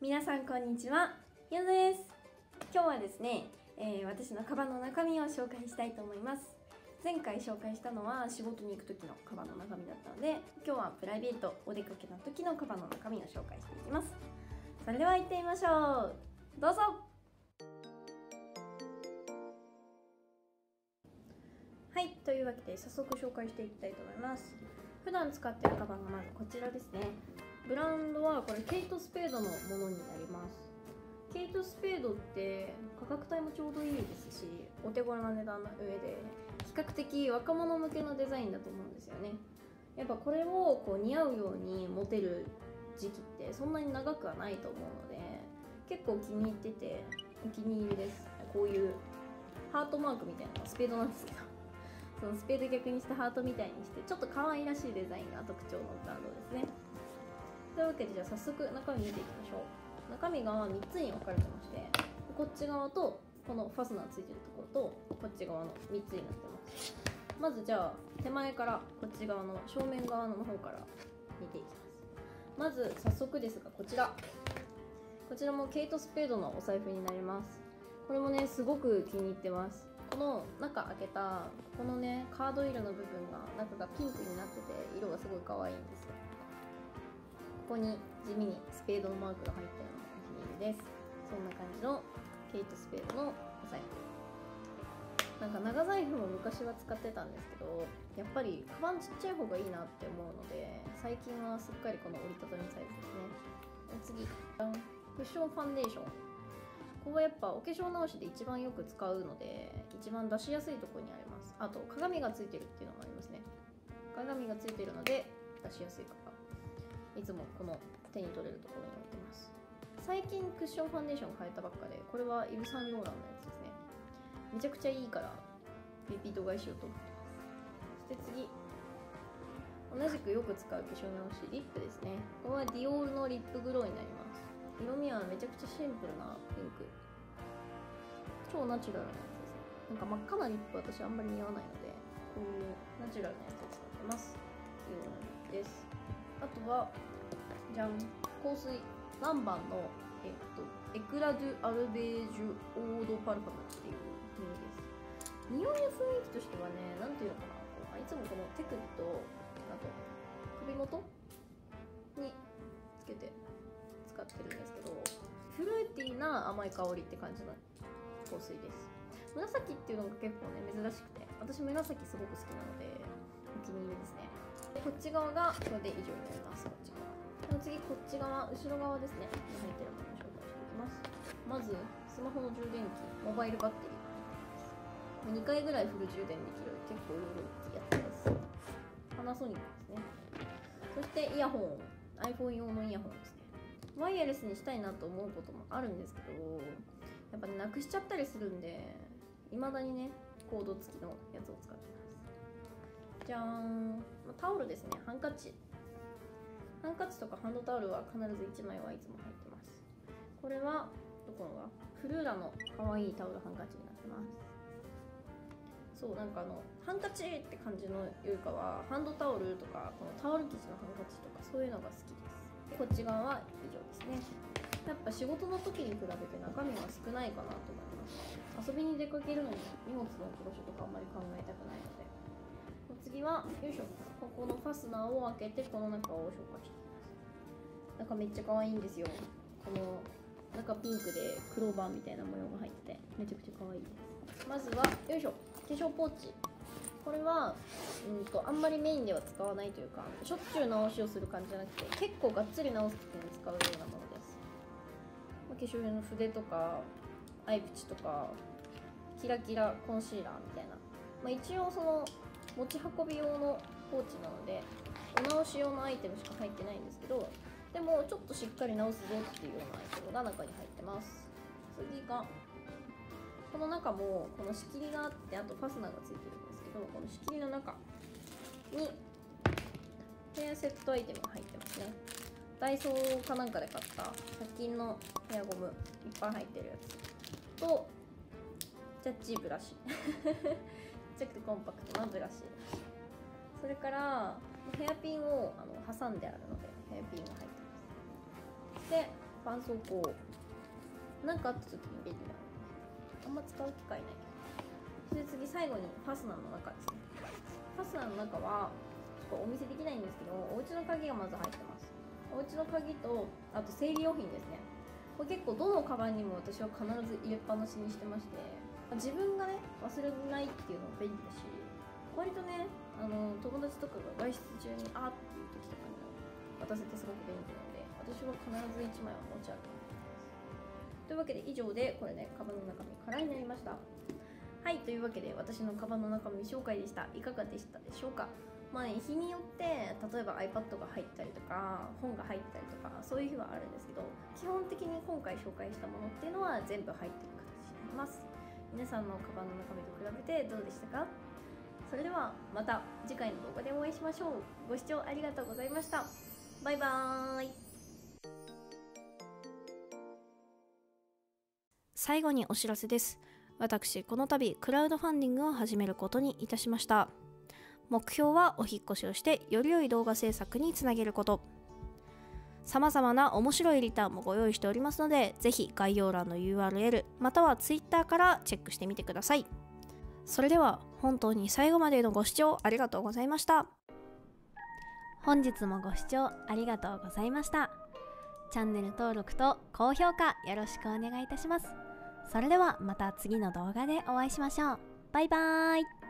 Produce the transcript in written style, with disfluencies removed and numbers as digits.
皆さんこんにちは、ゆずです。今日はですね、私のカバンの中身を紹介したいと思います。前回紹介したのは仕事に行く時のカバンの中身だったので、今日はプライベートお出かけの時のカバンの中身を紹介していきます。それでは行ってみましょう。どうぞ。はい、というわけで早速紹介していきたいと思います。普段使っているカバンがまずこちらですね。ブランドはこれケイトスペードのものになります。ケイトスペードって価格帯もちょうどいいですし、お手頃な値段の上で比較的若者向けのデザインだと思うんですよね。やっぱこれをこう似合うように持てる時期ってそんなに長くはないと思うので、結構気に入っててお気に入りです。こういうハートマークみたいなのはスペードなんですけど、そのスペード逆にしてハートみたいにしてちょっと可愛らしいデザインが特徴のブランドですね。というわけで、じゃあ早速中身見ていきましょう。中身が3つに分かれてまして、こっち側とこのファスナーついてるところとこっち側の3つになってます。まずじゃあ手前からこっち側の正面側の方から見ていきます。まず早速ですが、こちらもケイトスペードのお財布になります。これもねすごく気に入ってます。この中開けたこのねカード色の部分が中がピンクになってて色がすごい可愛いんですよ。ここに地味にスペードのマークが入ったようなお気に入りです。そんな感じのケイトスペードのお財布。なんか長財布も昔は使ってたんですけど、やっぱりカバンちっちゃい方がいいなって思うので、最近はすっかりこの折りたたみサイズですね。次、クッションファンデーション。ここはやっぱお化粧直しで一番よく使うので、一番出しやすいところにあります。あと鏡がついてるっていうのもありますね。鏡がついてるので出しやすいから、いつもこの手に取れるところに置いてます。最近クッションファンデーション変えたばっかで、これはイヴ・サンローランのやつですね。めちゃくちゃいいからリピート買いしようと思ってます。そして次、同じくよく使う化粧直しリップですね。これはディオールのリップグローになります。色味はめちゃくちゃシンプルなピンク、超ナチュラルなやつですね。なんか真っ赤なリップ私あんまり似合わないので、こういうナチュラルなやつを使ってます。ディオールです。あとはじゃん、香水ランバンの、エクラ・ドゥ・アルベージュ・オード・パルファムっていう匂いです。匂いの雰囲気としてはね、なんていうのかな、いつもこの手首とあと首元につけて使ってるんですけど、フルーティーな甘い香りって感じの香水です。紫っていうのが結構ね珍しくて、私紫すごく好きなのでお気に入りですね。こっち側がこれで以上になります。こっち側。次、こっち側、後ろ側ですね。に入ってるものを紹介していきます。まず、スマホの充電器、モバイルバッテリー。2回ぐらいフル充電できる、結構いろいろいいやつです。パナソニックですね。そしてイヤホン、iPhone 用のイヤホンですね。ワイヤレスにしたいなと思うこともあるんですけど、やっぱね、なくしちゃったりするんで、未だにね、コード付きのやつを使ってます。じゃーん、タオルですね。ハンカチとかハンドタオルは必ず1枚はいつも入ってます。これはどこのがフルーラの可愛いタオルハンカチになってます。そう、なんかハンカチって感じのよりかはハンドタオルとかこのタオル生地のハンカチとかそういうのが好きです。でこっち側は以上ですね。やっぱ仕事の時に比べて中身が少ないかなと思います。遊びに出かけるのに荷物の置く場所とかあんまり考えたくないので。次はよいしょ、ここのファスナーを開けてこの中を紹介していきます。中めっちゃ可愛いんですよ。この中ピンクでクローバーみたいな模様が入っててめちゃくちゃ可愛いです。まずはよいしょ、化粧ポーチ。これはあんまりメインでは使わないというか、しょっちゅう直しをする感じじゃなくて、結構がっつり直す時に使うようなものです。化粧用の筆とかアイプチとかキラキラコンシーラーみたいな、一応その持ち運び用のポーチなのでお直し用のアイテムしか入ってないんですけど、でもちょっとしっかり直すぞっていうようなアイテムが中に入ってます。次がこの中もこの仕切りがあって、あとファスナーがついてるんですけど、この仕切りの中にヘアセットアイテムが入ってますね。ダイソーかなんかで買った100均のヘアゴムいっぱい入ってるやつとジャッジブラシちょっとコンパクトなブラシ、それからヘアピンを挟んであるのでヘアピンが入ってます。で絆創膏。なんかあった時に便利だ。あんま使う機会ない。そして次、最後にファスナーの中ですね。ファスナーの中はちょっとお見せできないんですけど、お家の鍵がまず入ってます。お家の鍵と、あと生理用品ですね。これ結構どのカバンにも私は必ず入れっぱなしにしてまして、自分がね忘れないっていうのも便利だし、割とね友達とかが外出中にあっていう時とかに渡せてすごく便利なので、私は必ず1枚は持ち歩きます。というわけで以上でこれね、カバンの中身空になりました。はい、というわけで私のカバンの中身紹介でした。いかがでしたでしょうか。まあね、日によって例えば iPad が入ったりとか本が入ったりとかそういう日はあるんですけど、基本的に今回紹介したものっていうのは全部入ってる形になります。皆さんのカバンの中身と比べてどうでしたか。それではまた次回の動画でお会いしましょう。ご視聴ありがとうございました。バイバーイ。最後にお知らせです。私、この度クラウドファンディングを始めることにいたしました。目標はお引っ越しをしてより良い動画制作につなげること。様々な面白いリターンもご用意しておりますので、ぜひ概要欄の URL または Twitter からチェックしてみてください。それでは本当に最後までのご視聴ありがとうございました。本日もご視聴ありがとうございました。チャンネル登録と高評価よろしくお願いいたします。それではまた次の動画でお会いしましょう。バイバーイ。